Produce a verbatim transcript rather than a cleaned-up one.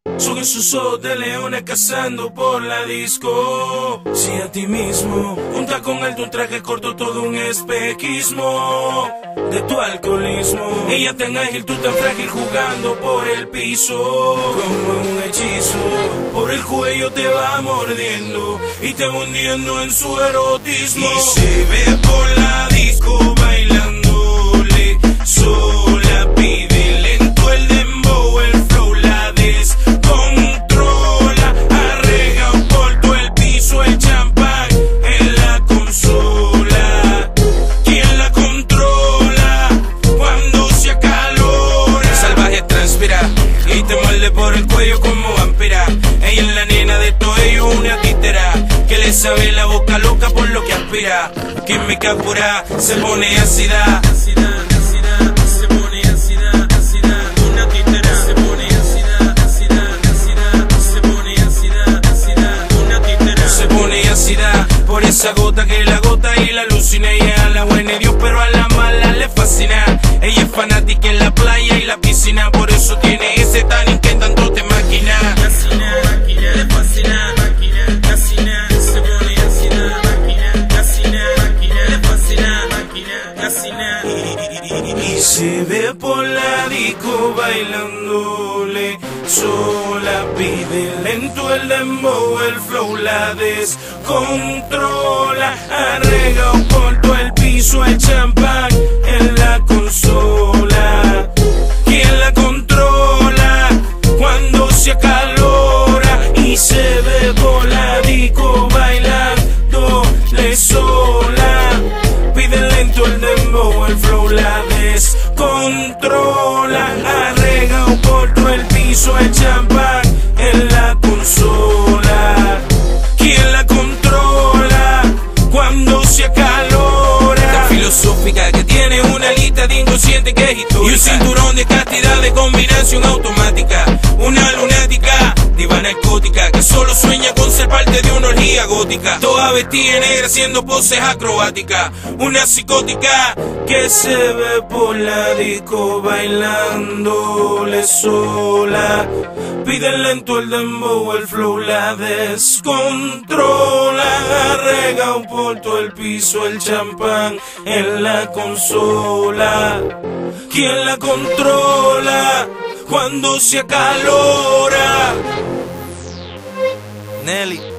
Son esos ojos de leones cazando por la disco. Si a ti mismo, junta con él tu traje corto, todo un espejismo de tu alcoholismo. Ella tan ágil, tú tan frágil, jugando por el piso como un hechizo. Por el cuello te va mordiendo y te va hundiendo en su erotismo. Y se ve por la disco bailándole sola, pide lento el dembow, el flow la descontrola, arrega por todo el piso el champán en la consola. ¿Quién la controla cuando se acalora? Salvaje transpira y te muerde por el cuello como vampira. Ella es la nena de todo ello, una títera que le sabe la boca loca por lo que aspira. Química pura, se pone ácida. Se pone ácida, ácida, una títera. Se pone ácida, ácida, ácida. Se pone ácida, ácida, una títera. Se pone ácida por esa gota que la gota y la alucina. Ella a la buena y Dios, pero a la mala le fascina. Ella es fanática en la playa y la piscina, por eso tiene ese tanning que tanto te maquina. Fascina, máquina, le fascina, máquina, fascina. Se pone ácida, máquina, fascina, máquina, le fascina, máquina, fascina. Y se ve por la disco bailándole sola, pide lento el dembow, el flow la descontrola, arrega por todo el piso el champán en la consola. ¿Quién la controla cuando se acalora? Y se ve por la disco bailándole sola, pide lento el dembow, el flow la descontrola, arrega por todo el piso el champán en la consola. ¿Quién la controla cuando se acalora? Tan filosófica que tiene una lista de inconsciente que es histórica y un cinturón de castidad de combinación automática. Una lunática, diva narcótica que solo sueña con ser parte de una orgía gótica. Toda vestida negra haciendo poses acrobáticas. Una psicótica que se ve por la disco bailándole sola, pide lento el dembow, el flow la descontrola, arrega por todo el piso el champán en la consola. ¿Quién la controla cuando se acalora? Nelly.